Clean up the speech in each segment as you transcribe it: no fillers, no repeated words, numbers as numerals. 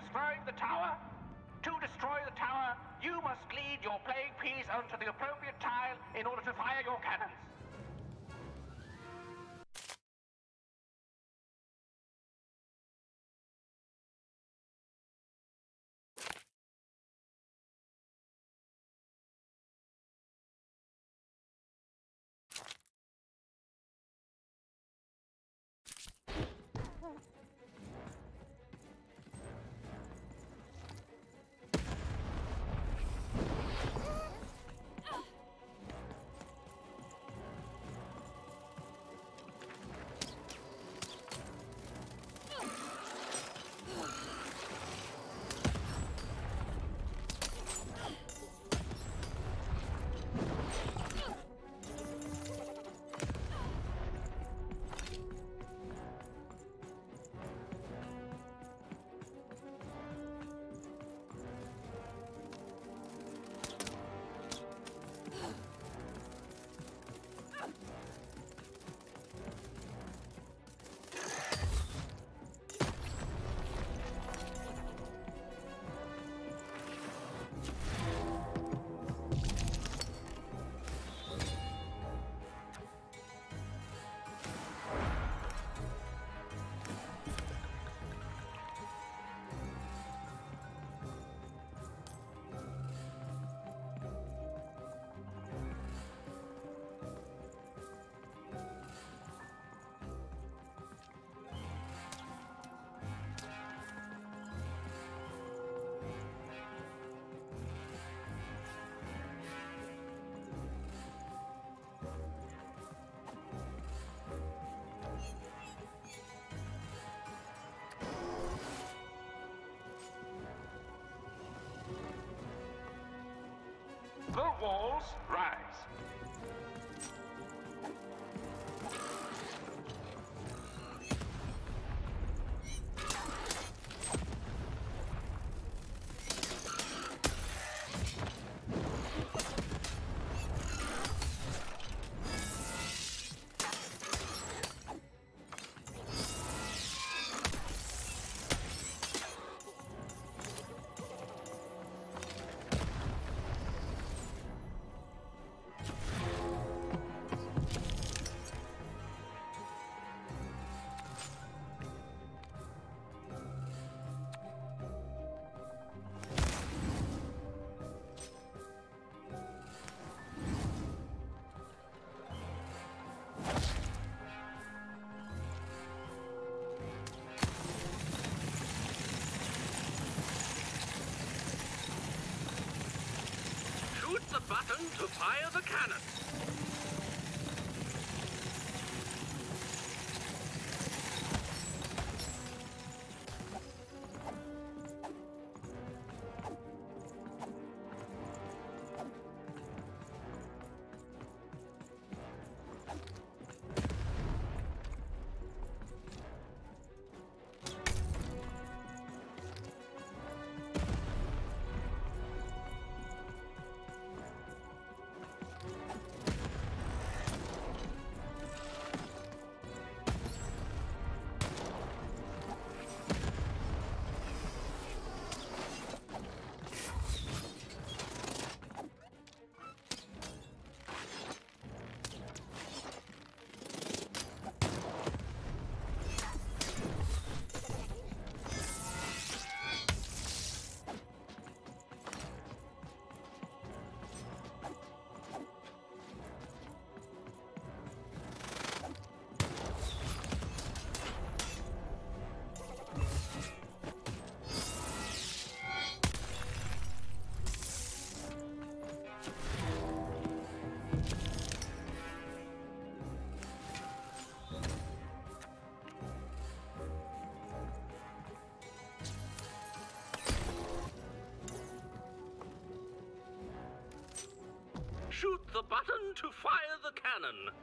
destroying the tower? To destroy the tower, you must lead your playing piece onto the appropriate tile in order to fire your cannons. The walls rise. Shoot the button to fire the cannon. Shoot the button to fire the cannon.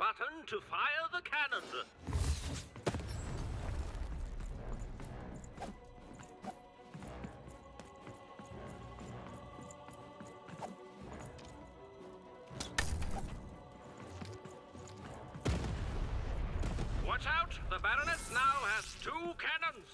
button to fire the cannon. Watch out! The Baroness now has 2 cannons!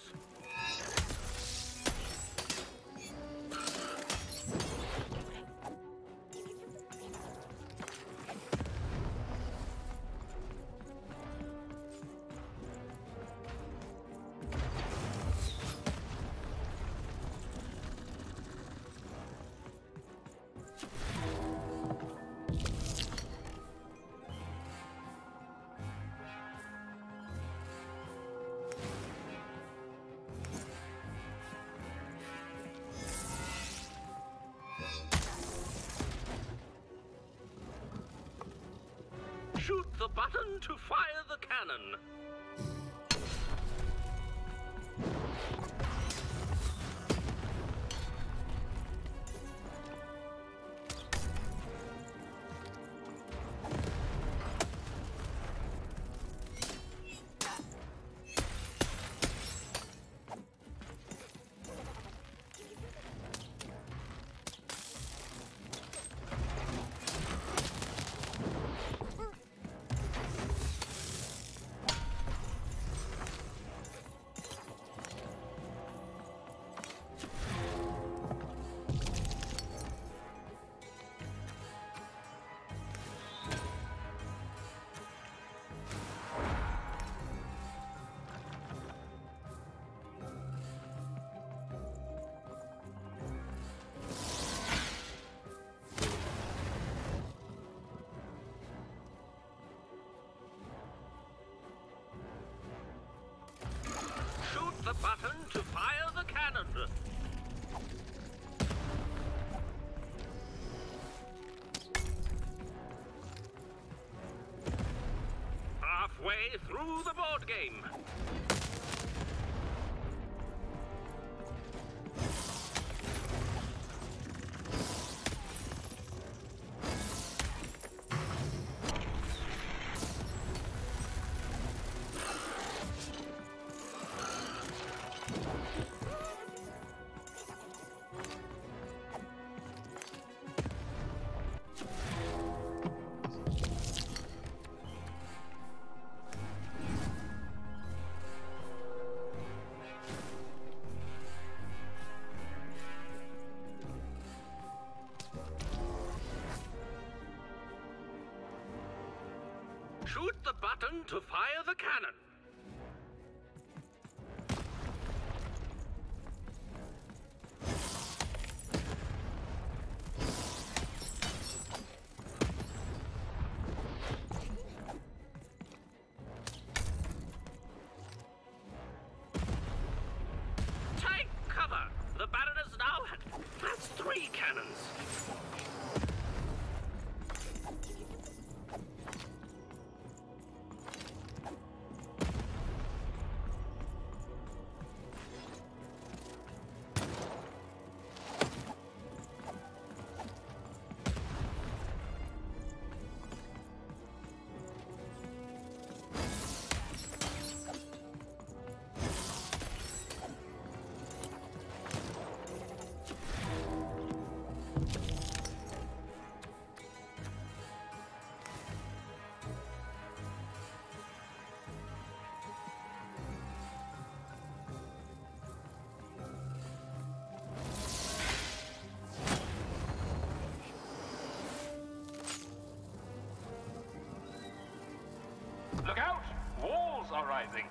Shoot the button to fire the cannon. The button to fire the cannon. Halfway through the board game. Shoot the button to fire the cannon. Take cover! The Baroness now has 3 cannons. Look out! Walls are rising.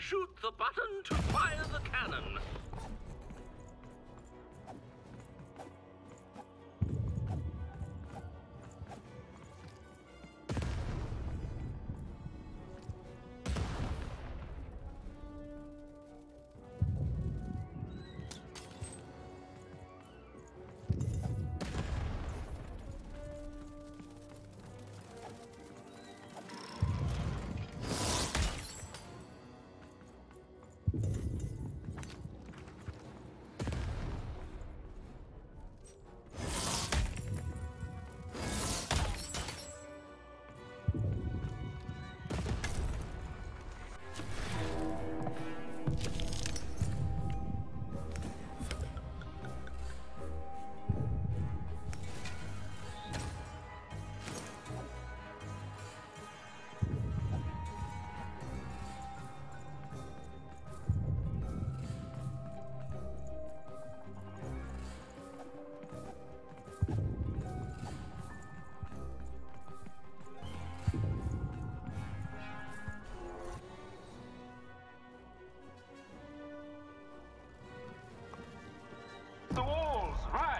Shoot the button to fire the cannon. The walls rise!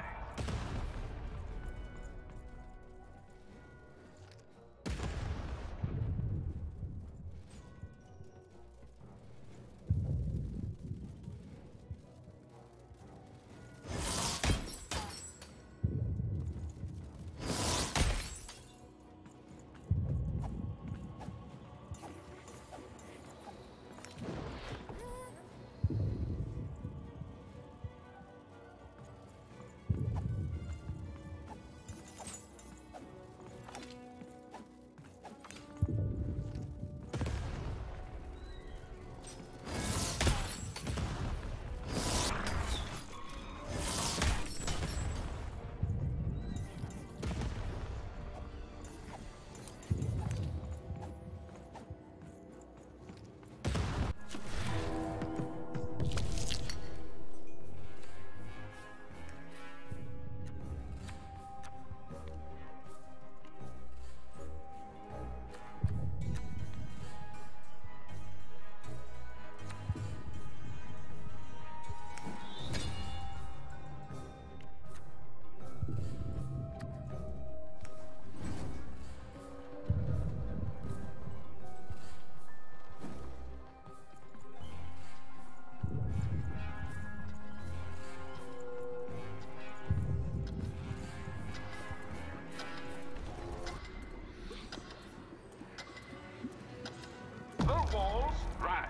The walls rise!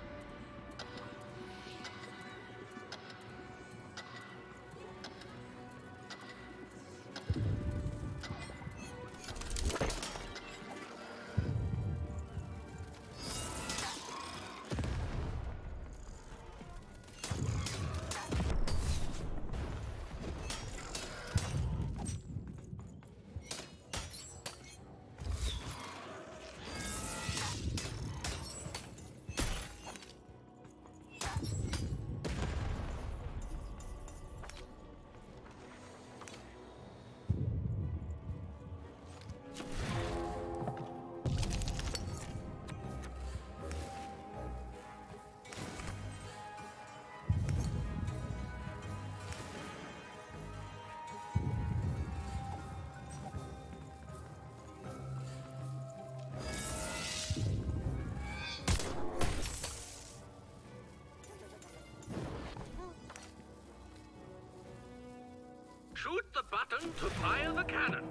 Shoot the button to fire the cannon.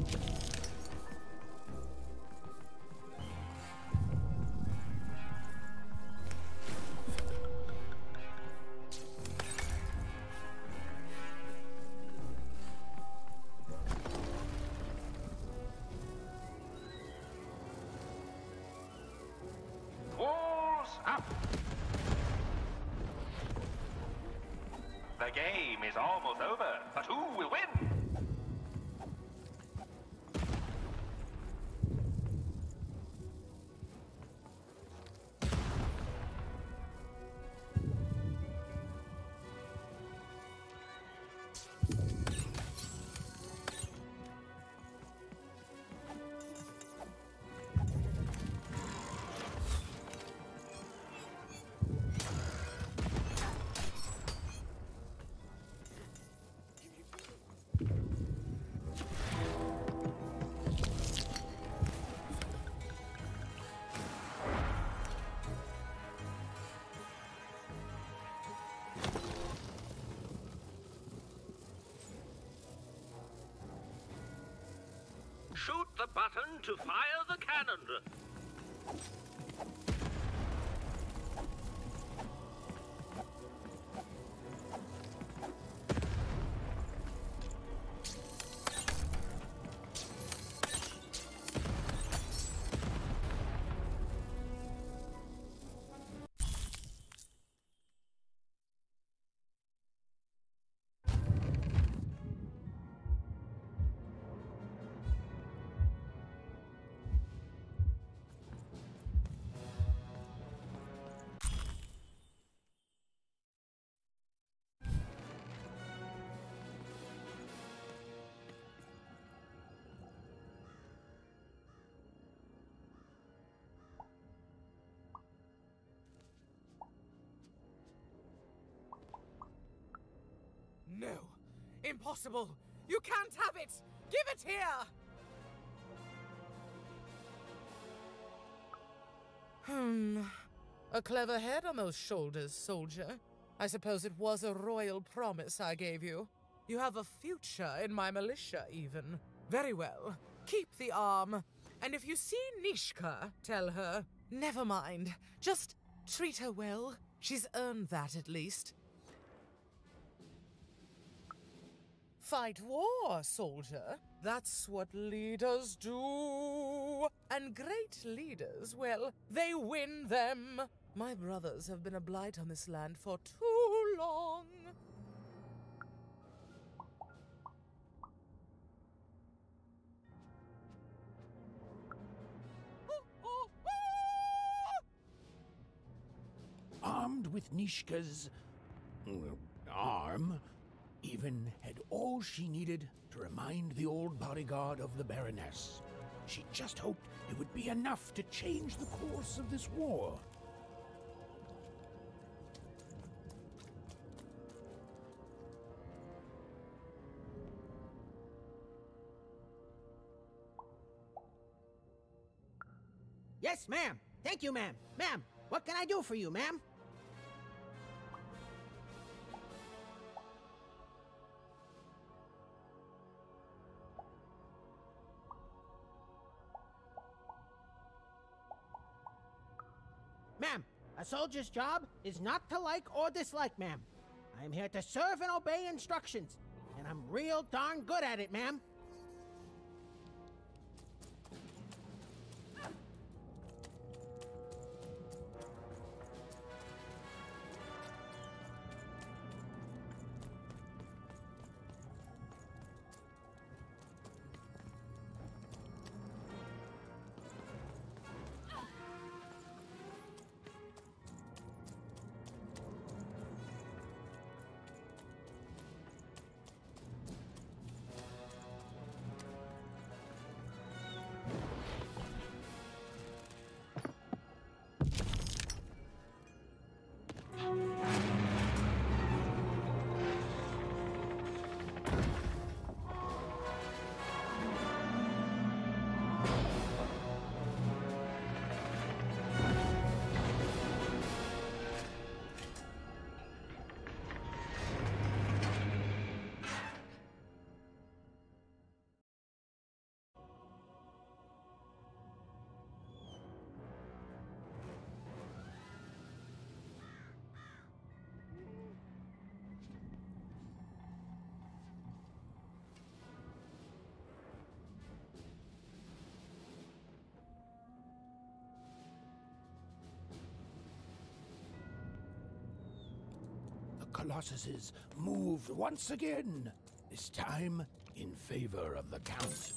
Walls up! The game is almost over, but who will win? Shoot the button to fire the cannon. No! Impossible! You can't have it! Give it here! A clever head on those shoulders, soldier. I suppose it was a royal promise I gave you. You have a future in my militia, even. Very well. Keep the arm. And if you see Nishka, tell her. Never mind. Just treat her well. She's earned that, at least. Fight war, soldier. That's what leaders do. And great leaders, well, they win them. My brothers have been a blight on this land for too long. Armed with Nishka's arm, Even had all she needed to remind the old bodyguard of the Baroness. She just hoped it would be enough to change the course of this war. Yes, ma'am. Thank you, ma'am. Ma'am, what can I do for you, ma'am? Ma'am, a soldier's job is not to like or dislike, ma'am. I'm here to serve and obey instructions, and I'm real darn good at it, ma'am. Colossuses moved once again, this time in favor of the Count.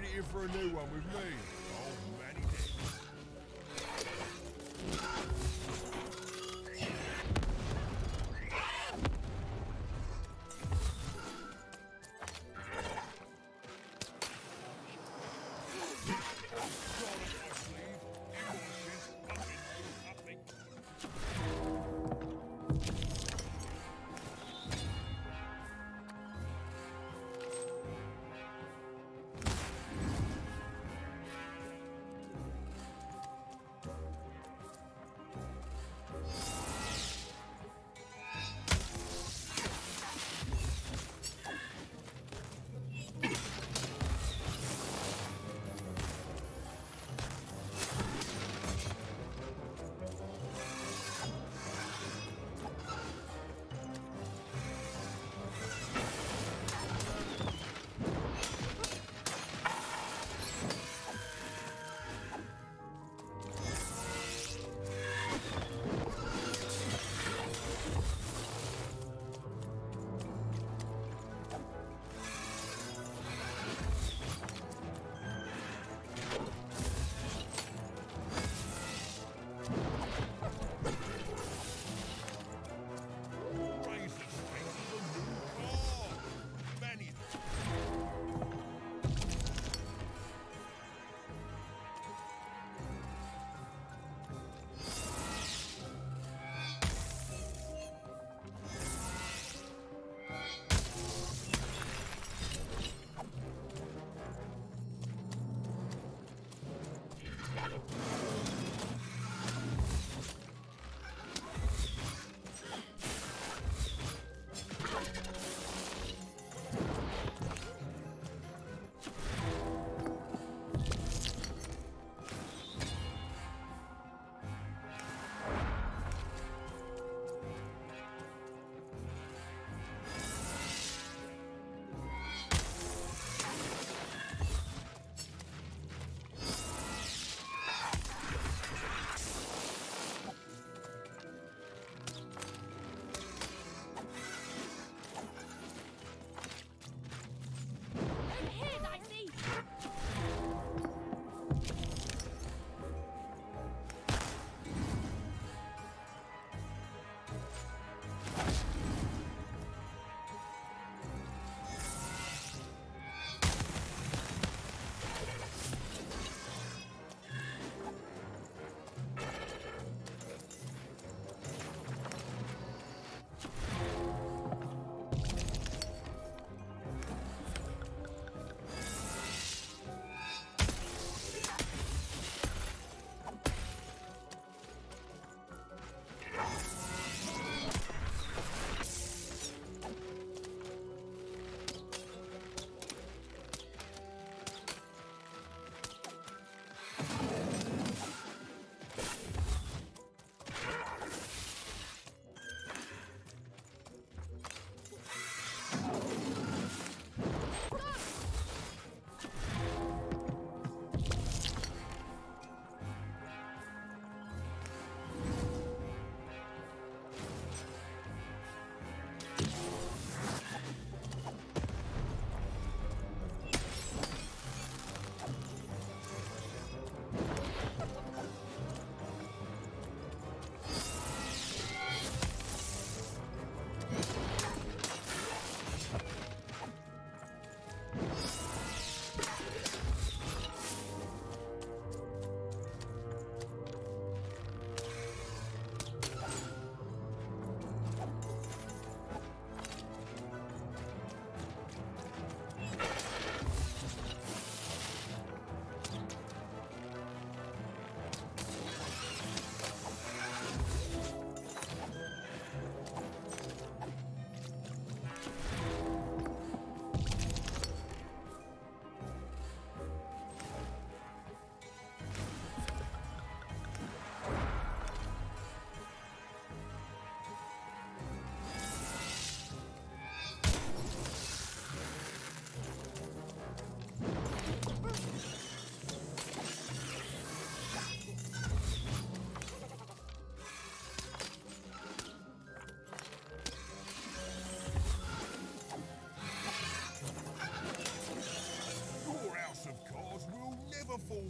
waiting for a new one with me. Oh, many days.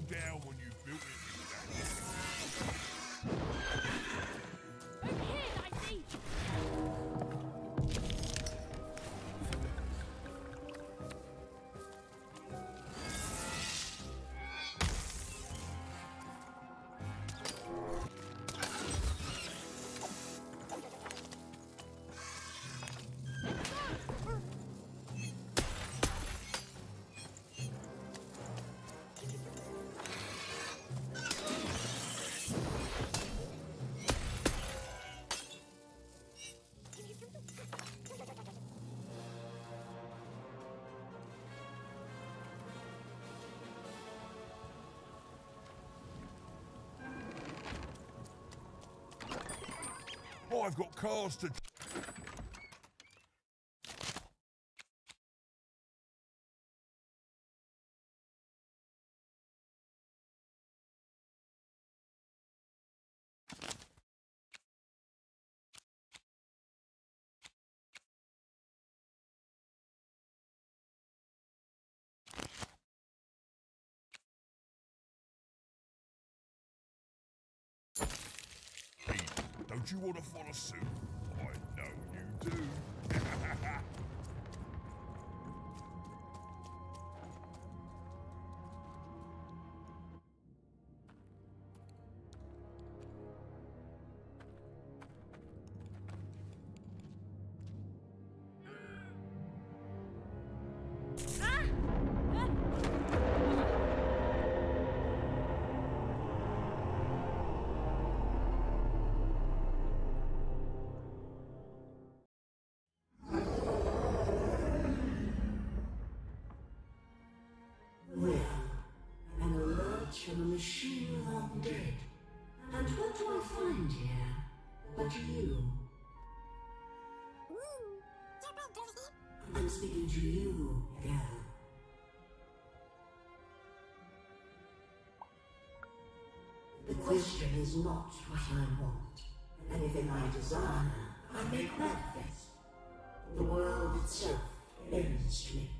down when you built it. Over here, I see. I've got cars to... Don't you want to follow suit? I know you do. From a machine long dead. And what do I find here but you? I'm speaking to you, girl. The question is not what I want. Anything I desire, I make manifest. The world itself bends to me.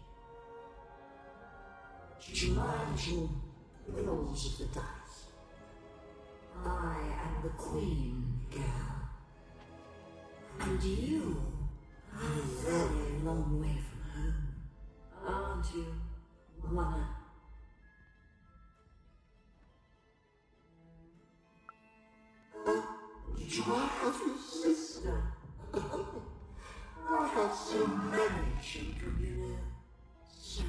To mind you, the rolls of the dice. I am the queen, girl. And you are a very long way from home. Aren't you, Mother? Do I have a sister? I have so many children, you know. So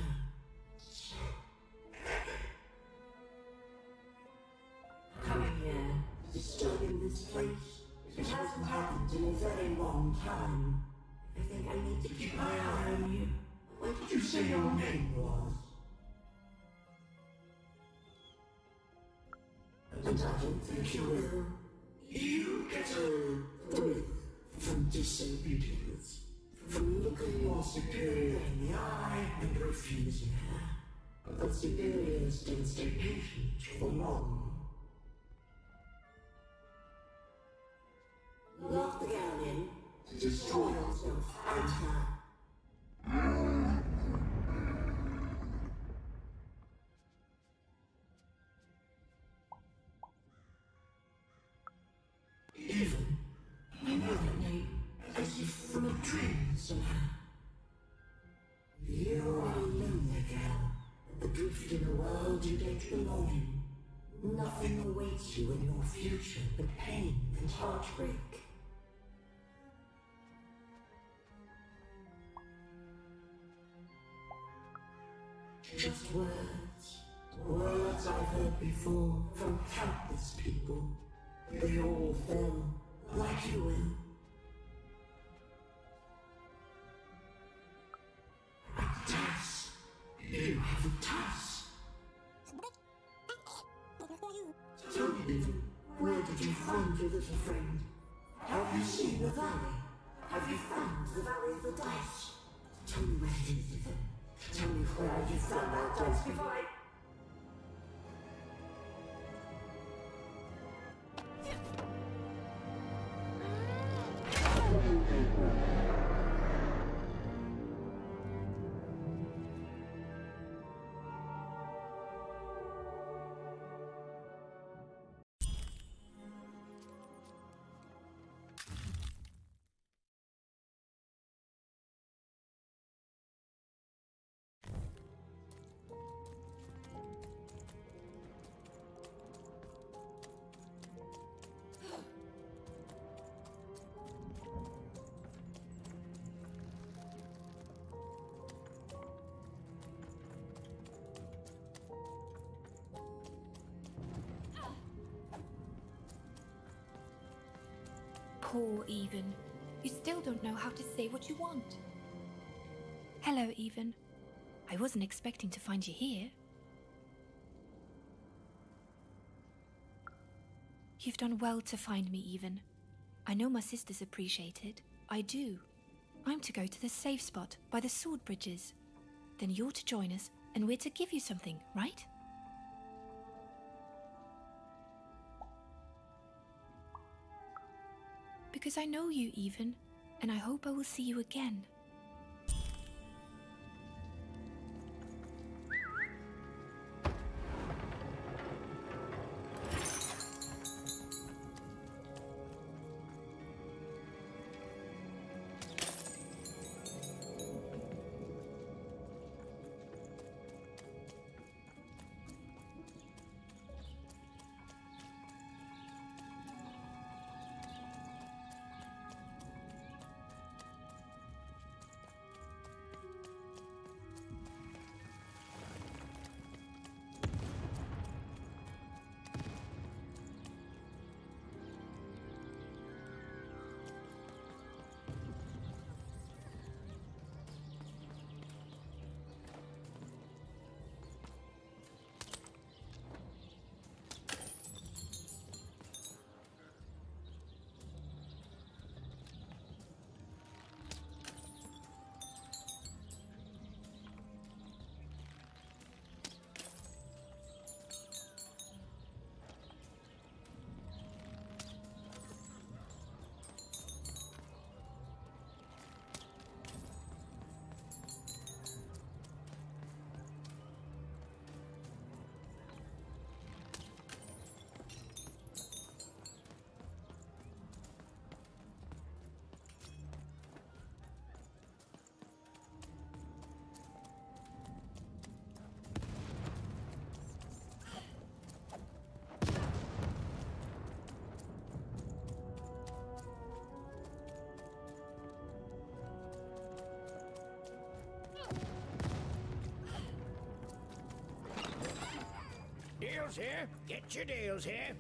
coming here, disturbing this place. It hasn't happened in a very long time. I think I need to keep my eye on you. What did you say your name was? And I don't think you will. You get a thrill from disobedience, from looking your superior in the eye and refusing her. But superiors don't stay patient for long. Lock the girl in, destroy yourself and her. Even, I know that name, as if from a dream somehow. You are a lonely girl, adrift in a world you don't belong in. Nothing awaits you in your future but pain and heartbreak. Just words, words I've heard before from countless people. They all fell like you will. A task. You have a task. Tell me, Beaver, where did you find your little friend? Have you seen the valley? Have you found the valley of the dice? Tell me where it is, Beaver. Tell me where you found that dice before I... Poor Even. You still don't know how to say what you want. Hello, Even. I wasn't expecting to find you here. You've done well to find me, Even. I know my sisters appreciate it. I do. I'm to go to the safe spot by the sword bridges. Then you're to join us, and we're to give you something, right? Because I know you, Even, and I hope I will see you again. Deals here. Get your deals here.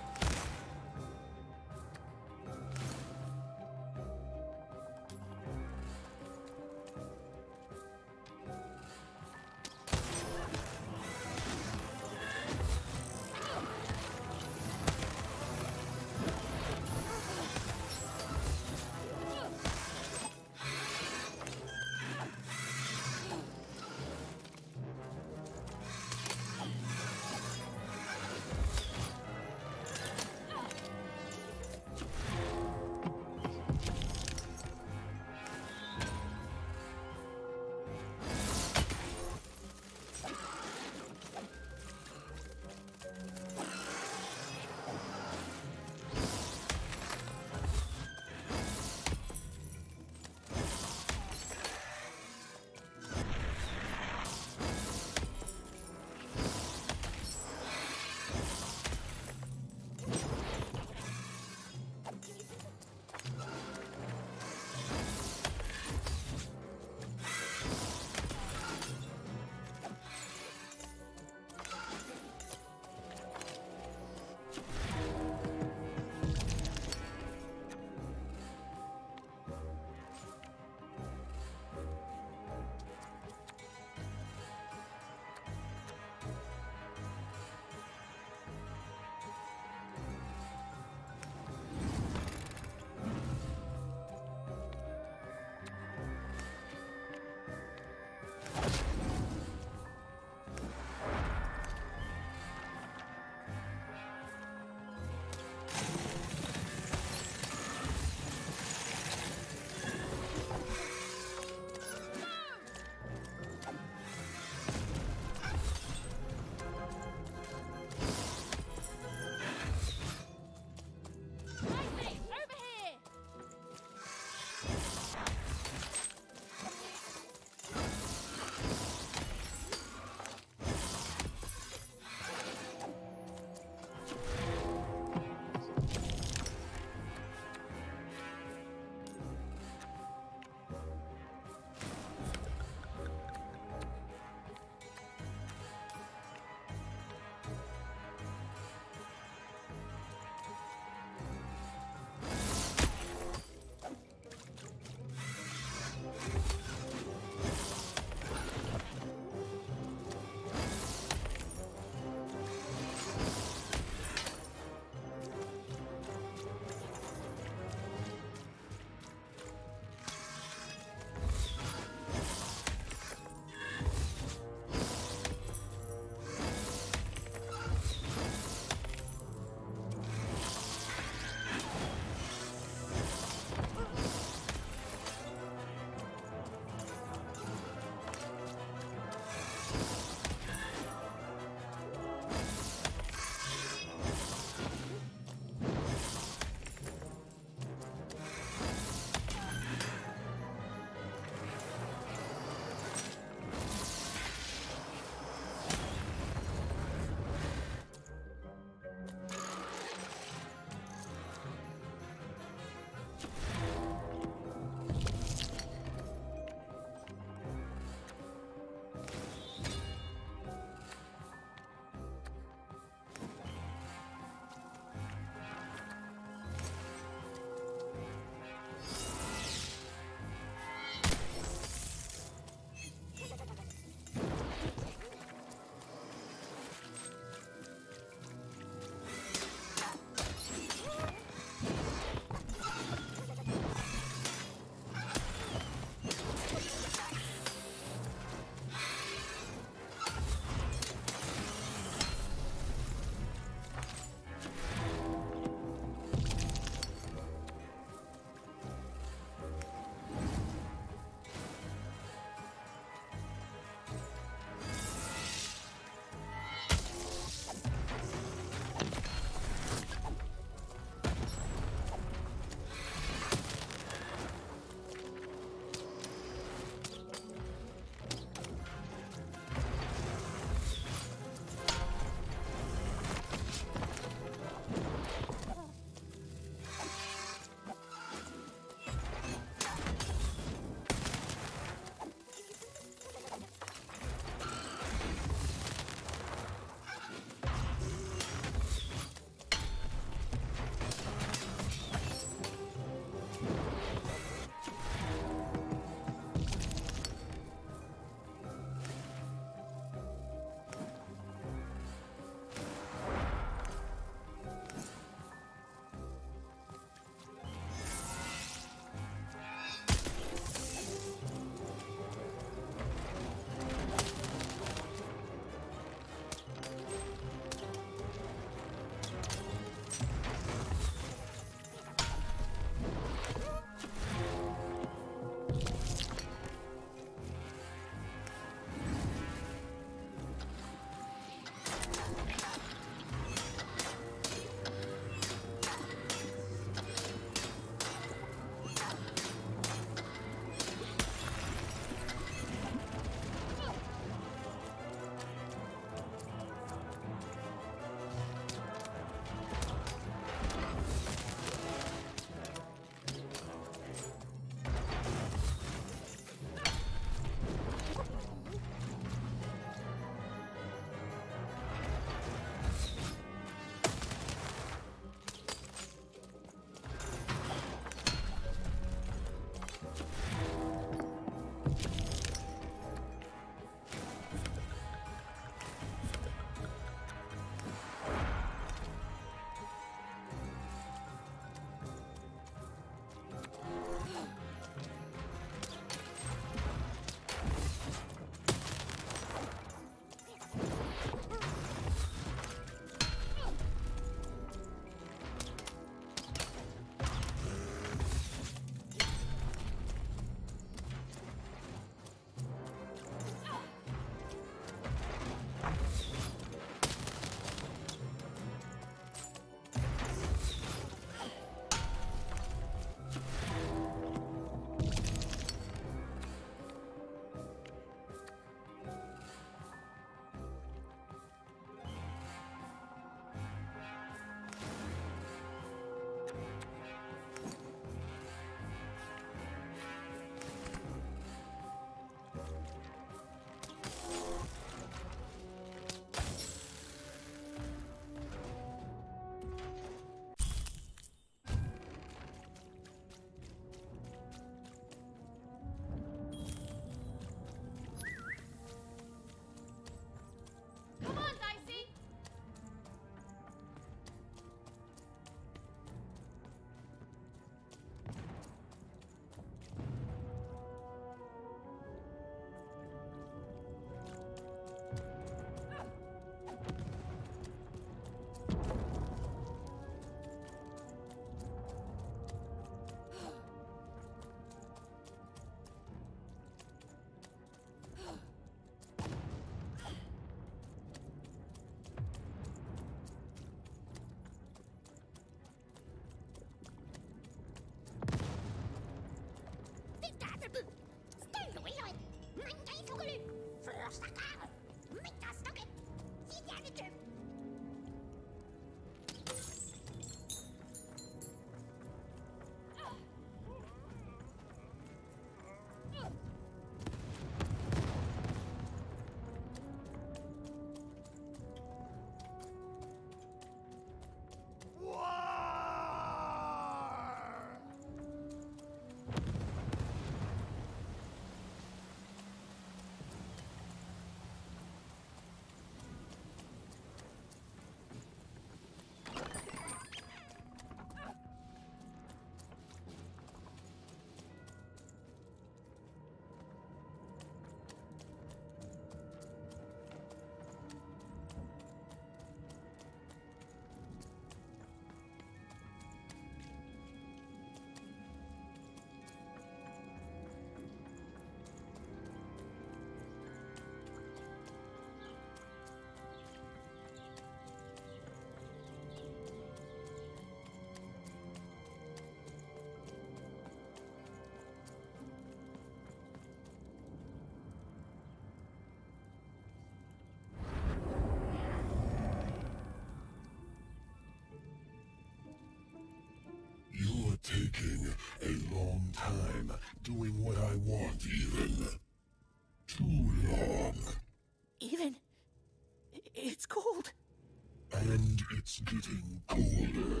You're taking a long time doing what I want, even. Too long. Even? It's cold. And it's getting colder.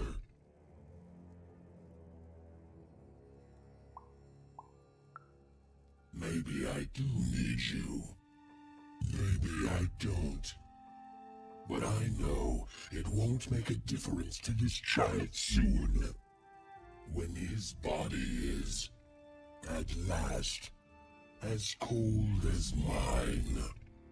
Maybe I do need you. Maybe I don't. But I know it won't make a difference to this child soon. When his body is, at last, as cold as mine.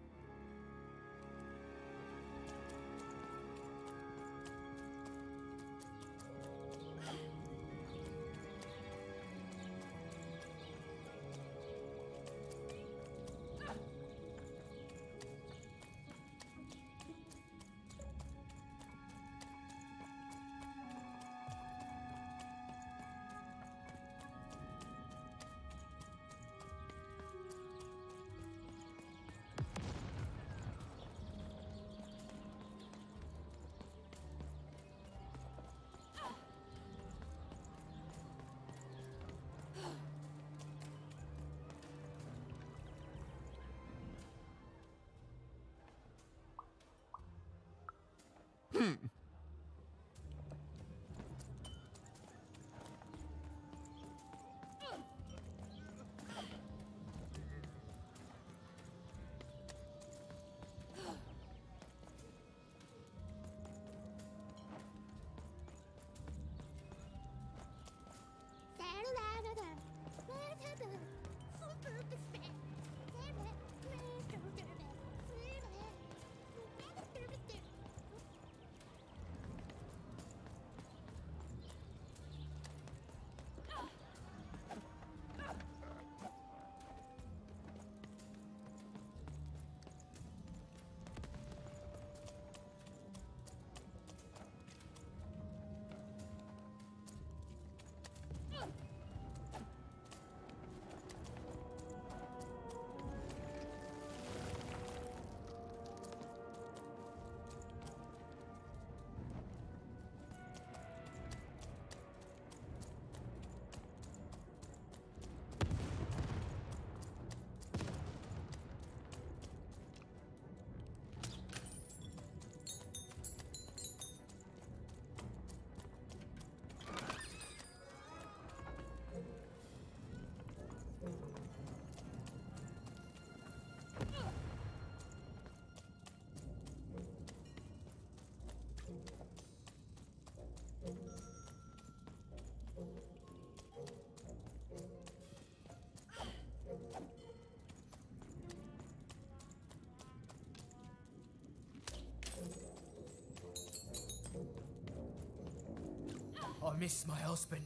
I miss my husband.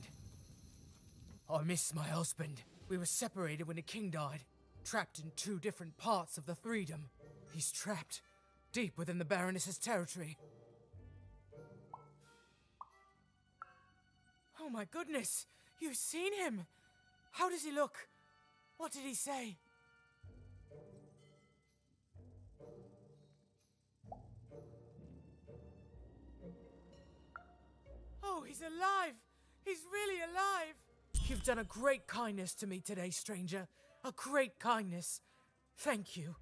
I miss my husband. We were separated when the king died, trapped in two different parts of the Freedom. He's trapped, deep within the Baroness's territory. Oh my goodness! You've seen him! How does he look? What did he say? he's alive! He's really alive! You've done a great kindness to me today, stranger. A great kindness. Thank you.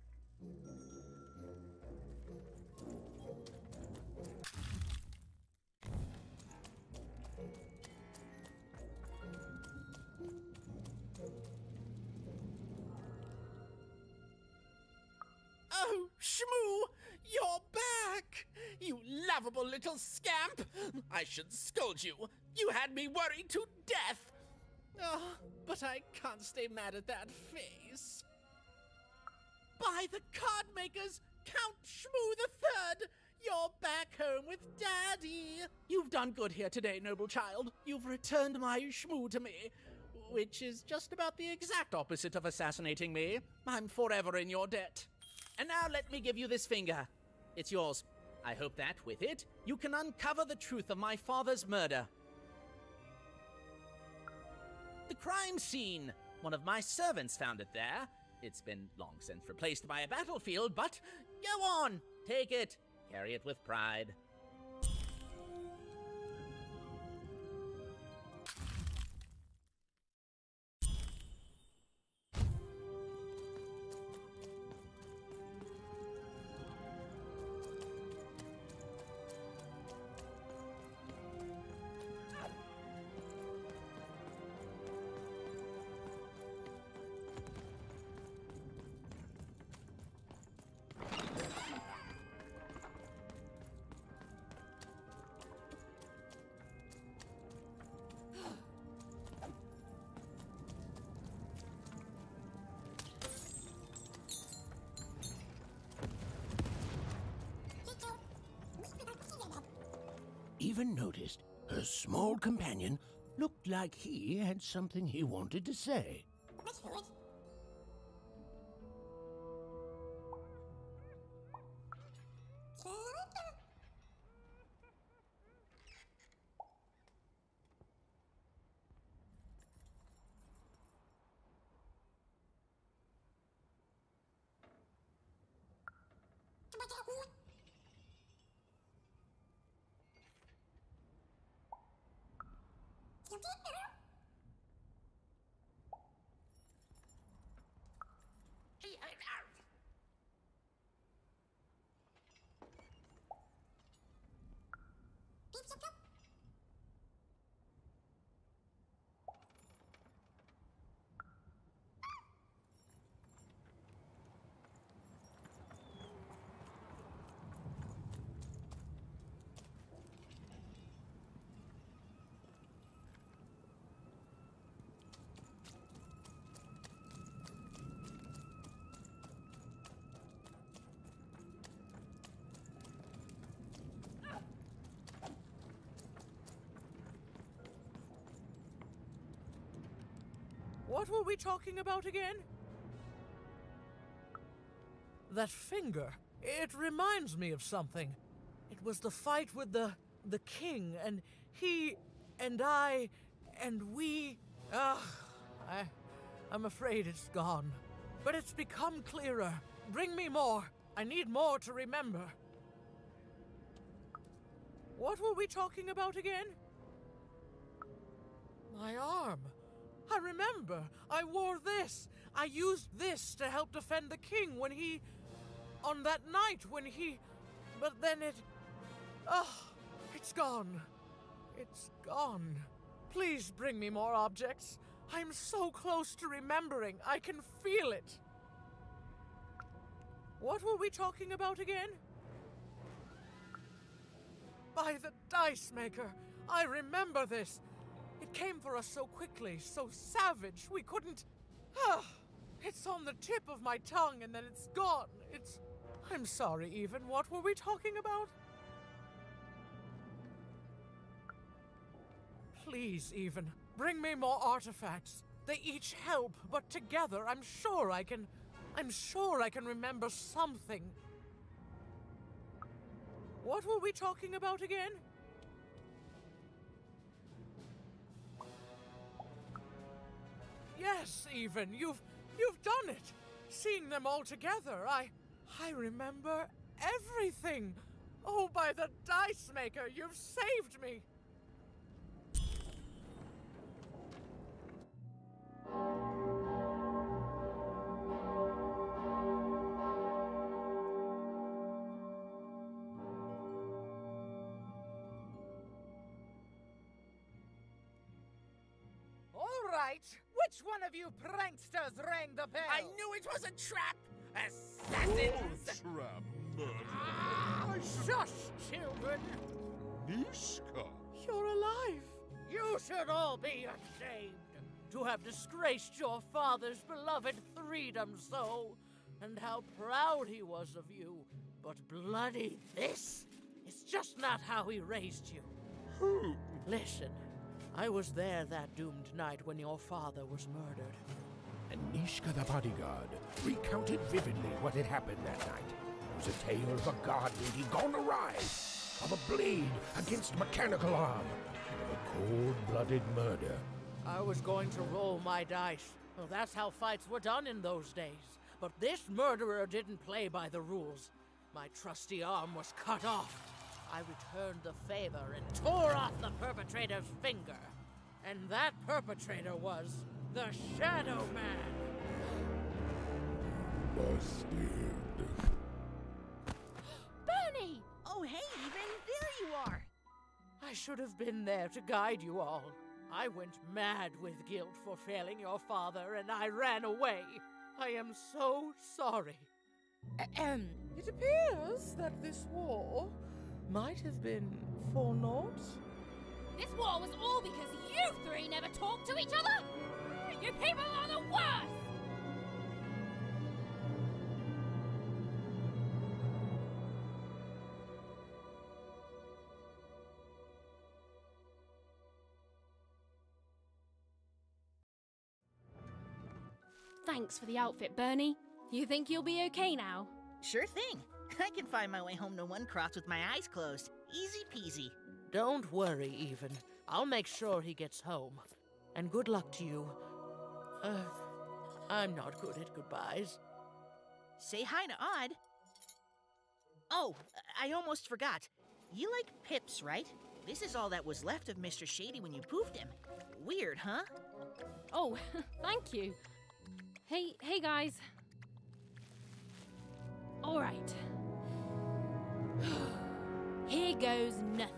Oh, Shmoo! You're back! You lovable little scamp! I should scold you. You had me worried to death. Oh, but I can't stay mad at that face. By the card makers, Count Shmoo III! You're back home with Daddy! You've done good here today, noble child. You've returned my Shmoo to me, which is just about the exact opposite of assassinating me. I'm forever in your debt. And now let me give you this finger. It's yours. I hope that, with it, you can uncover the truth of my father's murder. The crime scene. One of my servants found it there. It's been long since replaced by a battlefield, but go on, take it. Carry it with pride. Even noticed her small companion looked like he had something he wanted to say. What were we talking about again? That finger. It reminds me of something. It was the fight with the king, and he, and I, and we. I'm afraid it's gone. But it's become clearer. Bring me more. I need more to remember. What were we talking about again? My arm. I remember. I wore this. I used this to help defend the king when he... on that night when he... But then it... it's gone. It's gone. Please bring me more objects. I'm so close to remembering. I can feel it. What were we talking about again? By the Dice Maker. I remember this. It came for us so quickly, so savage, we couldn't... It's on the tip of my tongue and then it's gone. I'm sorry, Even. What were we talking about? Please, Even, bring me more artifacts. They each help, but together I'm sure I can remember something. What were we talking about again? Yes, Even, you've done it. Seeing them all together, I remember everything. Oh, by the Dice Maker, you've saved me. All right, which one of you pranksters rang the bell? I knew it was a trap! Assassins! Trap murder. Ah, shush, children! Nishka. You're alive. You should all be ashamed to have disgraced your father's beloved freedom so, and how proud he was of you. But bloody this is just not how he raised you. Who? Listen, I was there that doomed night when your father was murdered. And Nishka the bodyguard recounted vividly what had happened that night. It was a tale of a god lady gone awry, of a blade against mechanical arm, and of a cold-blooded murder. I was going to roll my dice. Well, that's how fights were done in those days. But this murderer didn't play by the rules. My trusty arm was cut off. I returned the favor and tore off the perpetrator's finger. And that perpetrator was the Shadow Man. Busted. Bernie! Oh, hey, Even. There you are. I should have been there to guide you all. I went mad with guilt for failing your father, and I ran away. I am so sorry. It appears that this war might have been for naught. This war was all because you three never talked to each other! You people are the worst! Thanks for the outfit, Bernie. You think you'll be okay now? Sure thing. I can find my way home to One Cross with my eyes closed. Easy peasy. Don't worry, Even. I'll make sure he gets home. And good luck to you. I'm not good at goodbyes. Say hi to Odd. Oh, I almost forgot. You like Pips, right? This is all that was left of Mr. Shady when you poofed him. Weird, huh? Oh, thank you. Hey guys. All right. Here goes nothing.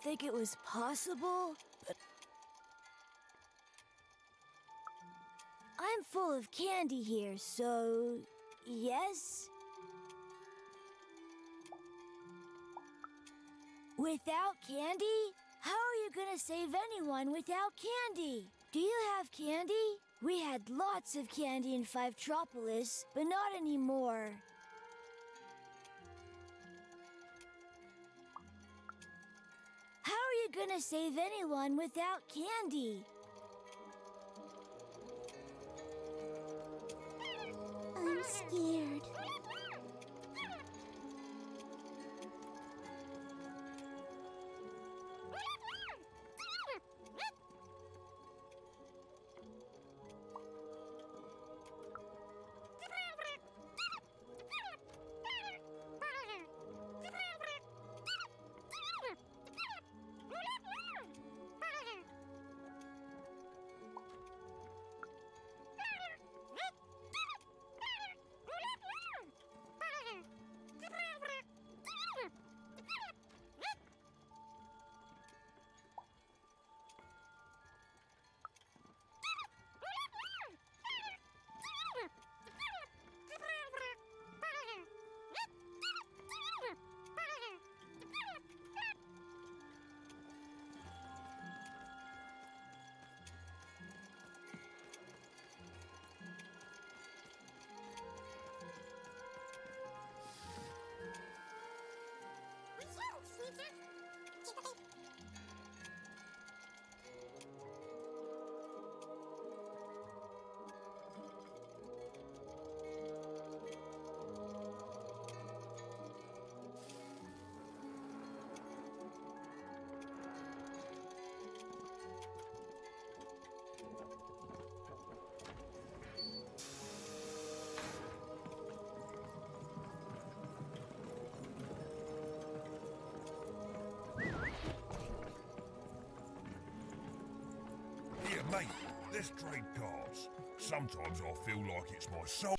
didn't think it was possible, but I'm full of candy here, so yes? Without candy? How are you gonna save anyone without candy? Do you have candy? We had lots of candy in Fivetropolis, but not anymore. How are you gonna save anyone without candy? I'm scared. Mate, let's trade cards. Sometimes I feel like it's my soul.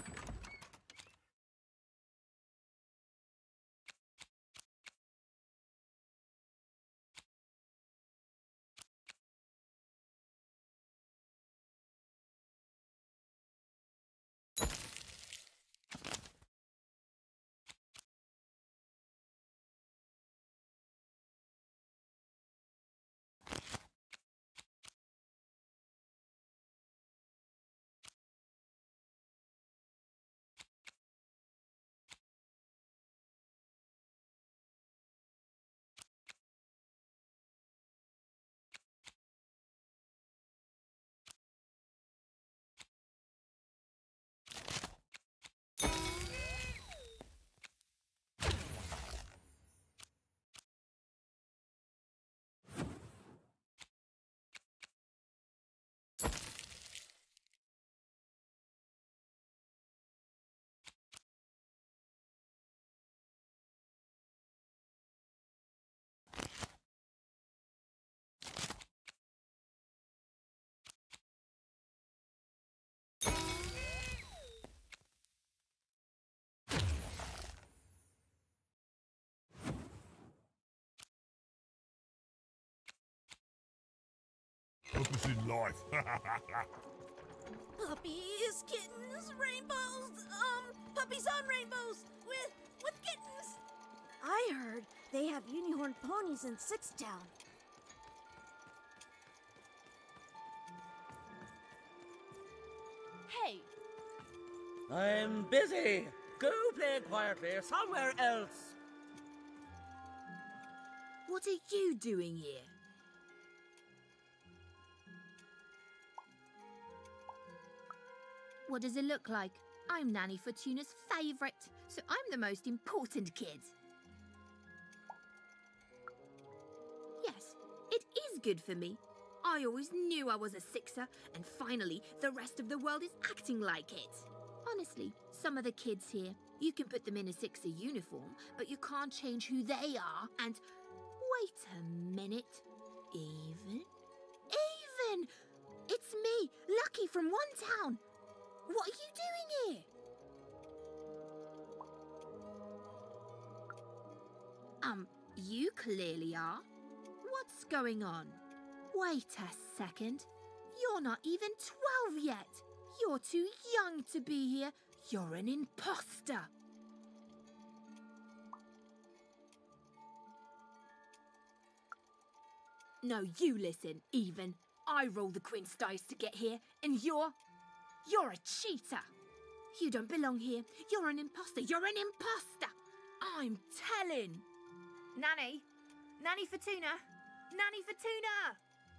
Purpose in life. Puppies, kittens, rainbows, puppies on rainbows with kittens. I heard they have unicorn ponies in Sixtown. Hey, I'm busy. Go play quietly somewhere else. what are you doing here? What does it look like? I'm Nanny Fortuna's favourite, so I'm the most important kid. Yes, it is good for me. I always knew I was a sixer, and finally, the rest of the world is acting like it. Honestly, some of the kids here, you can put them in a sixer uniform, but you can't change who they are, and... Wait a minute. Even? It's me, Lucky from One Town. What are you doing here? You clearly are. going on? Wait a second. You're not even 12 yet. You're too young to be here. You're an imposter. No, you listen, Even. I rolled the Queen's dice to get here, and you're a cheater. You don't belong here. You're an imposter. You're an imposter. I'm telling. Nanny! Nanny Fortuna! Nanny Fortuna!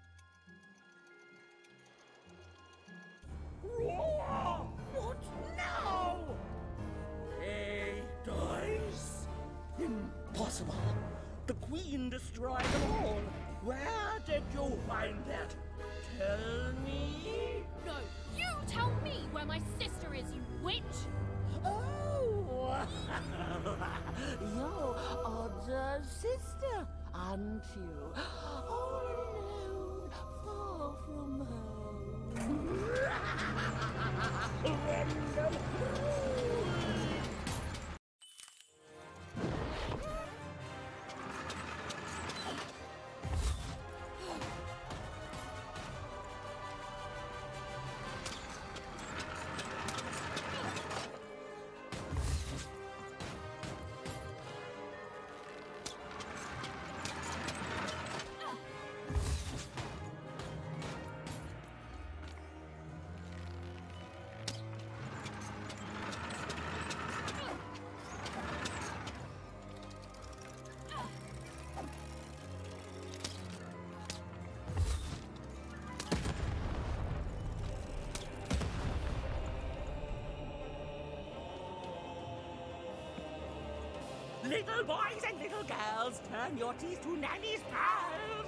What now? Hey, dice! Impossible! The Queen destroyed them all! Where did you find that? Tell me? No, you tell me where my sister is, you witch! Oh! Your odd sister, aren't you? All alone, far from home. Random Little boys and little girls, turn your teeth to Nanny's pals!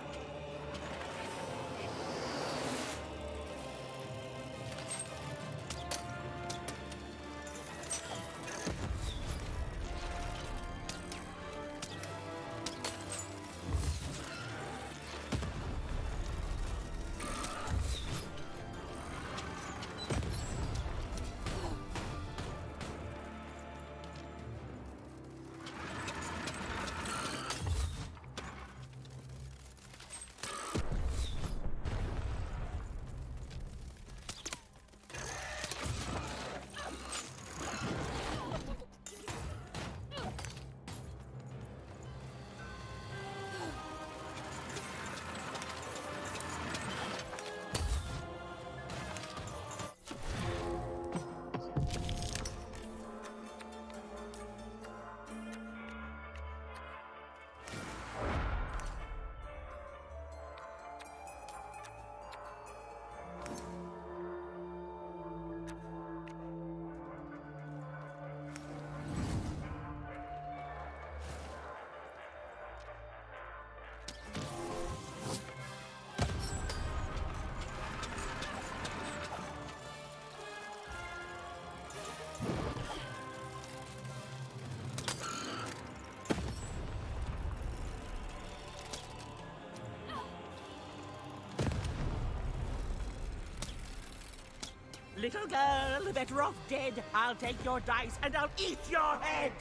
Little girl, better off dead. I'll take your dice and I'll eat your head!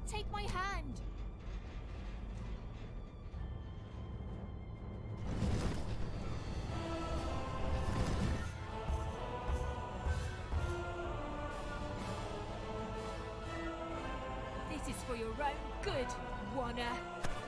take my hand. This is for your own good, Wanna.